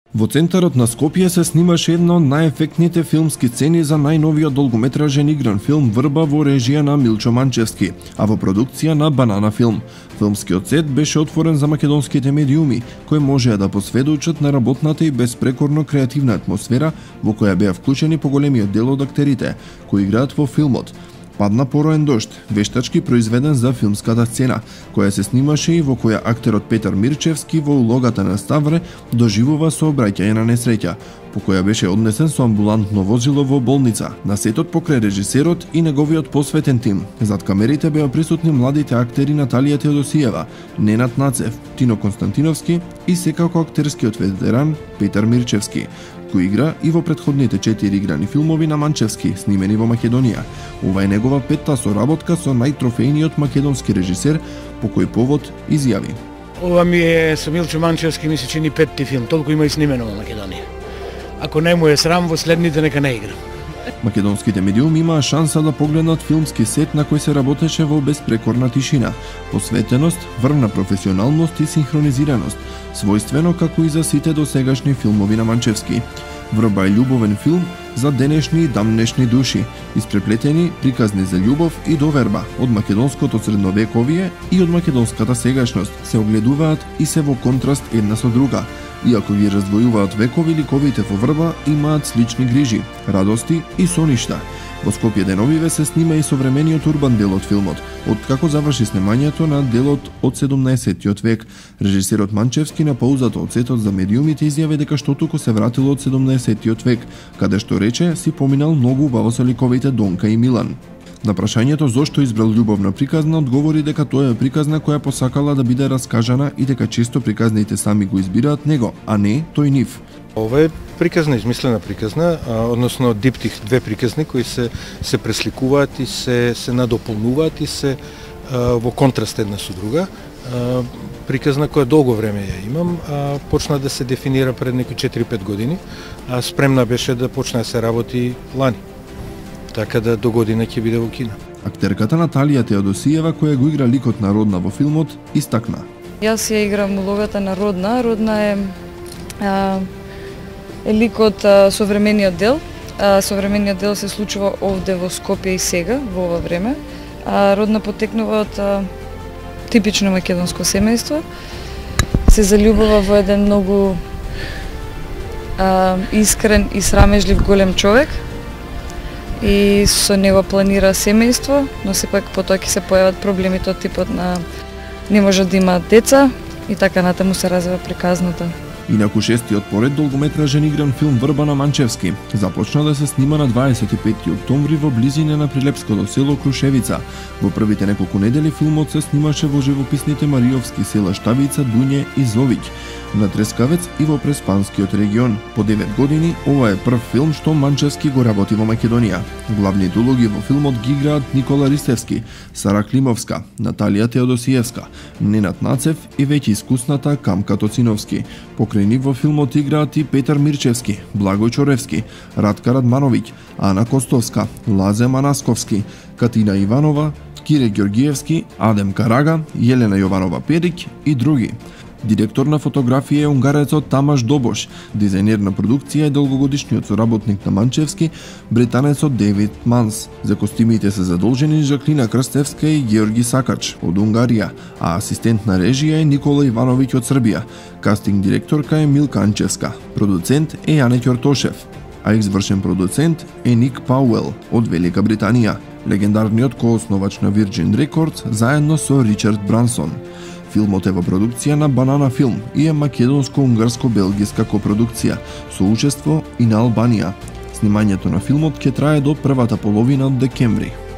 Во центарот на Скопје се снимаше една од најефектните филмски сцени за најновиот долгометражен игран филм Врба во режија на Милчо Манчевски, а во продукција на Банана Филм. Филмскиот сет беше отворен за македонските медиуми, кои можеа да посведочат на работната и безпрекорно креативна атмосфера во која беа вклучени поголемиот дел од актерите, кои играат во филмот. Падна пороен дожд, вештачки произведен за филмската сцена, која се снимаше и во која актерот Петар Мирчевски во улогата на Ставре доживува сообраќање на несреќа, по која беше однесен со амбулантно возило во болница. На сетот покрај режисерот и неговиот посветен тим. Зад камерите беа присутни младите актери Наталија Теодосиева, Ненад Нацев, Тино Константиновски и секако актерскиот ветеран Петар Мирчевски, кој игра и во претходните 4 играни филмови на Манчевски, снимени во Македонија. Ова е негова петта соработка со најтрофејниот македонски режисер, по кој повод изјави: Ова ми е со Милчо Манчевски, ми се чини петти филм, толку има и снимено во Македонија. Ако не му е срам, во следните нека не игра. Македонските медиуми имаа шанса да погледнат филмски сет на кој се работеше во безпрекорна тишина, посветеност, врвна професионалност и синхронизираност, својствено како и за сите досегашни филмови на Манчевски. Врба е љубовен филм за денешни и дамнешни души, испреплетени приказни за љубов и доверба од македонското средновековие и од македонската сегашност, се огледуваат и се во контраст една со друга. Иако ги раздвојуваат векови, ликовите во Врба имаат слични грижи, радости и соништа. Во Скопје деновиве се снима и современиот урбан дел од филмот, откако заврши снимањето на делот од 17-тиот век. Режисерот Манчевски на паузата од сетот за медиумите изјави дека што туку се вратил од 17-тиот век, каде што рече си поминал многу убаво со ликовите Донка и Милан. На прашањето зошто избрал љубовна приказна, одговори дека тоа е приказна која посакала да биде раскажана и дека често приказните сами го избираат него, а не тој нив. Ова е приказна, измислена приказна, односно диптих, две приказни кои се пресликуваат и се надополнуваат и се во контраст една со друга. Приказна која долго време ја имам, почна да се дефинира пред некои 4-5 години, а спремна беше да почне да се работи лани. Така да до година ќе биде во кино. Актерката Наталија Теодосиева, која го игра ликот на Родна во филмот, истакна: Јас ја играм улогата на Родна. Родна е ликот современиот дел. Современиот дел се случува овде во Скопје и сега, во ова време. Родна потекнува од типично македонско семејство. Се заљубува во еден многу искрен и срамежлив голем човек и со него планира семејство, но сепак потоа ќе се појават проблемите од типот на не можат да имаат деца и така натаму се развива приказната. Инаку шестиот поред долгометражен игран филм Врба на Манчевски започна да се снима на 25 октомври во близина на прилепското село Крушевица. Во првите неколку недели филмот се снимаше во живописните мариовски села Штавица, Дуње и Зовиќ, на Трескавец и во Преспанскиот регион. По 9 години ова е прв филм што Манчевски го работи во Македонија. Главните улоги во филмот ги играат Никола Ристевски, Сара Климовска, Наталија Теодосиевска, Ненад Нацев и веќе искусната Камка Тоциновски. Покрај нив во филмот играат и Петар Мирчевски, Благој Чоревски, Радка Радмановиќ, Ана Костовска, Лазе Манасковски, Катина Иванова, Кире Ѓоргиевски, Адем Карага, Јелена Јованова Перик и други. Директор на фотографија е унгарецот Тамаш Добош, дизајнер на продукција е долгогодишниот соработник на Манчевски, британецот Девид Манс. За костимите се задолжени Жаклина Крстевска и Георги Сакач од Унгарија, а асистент на режија е Никола Ивановиќ од Србија. Кастинг директорка е Милка Анчевска, продуцент е Јане Ќортошев, а извршен продуцент е Ник Пауел од Велика Британија, легендарниот коосновач на Virgin Records заедно со Ричард Брансон. Филмот е во продукција на Банана Филм и е македонско-унгарско-белгиска копродукција со учество и на Албанија. Снимањето на филмот ќе трае до првата половина од декември.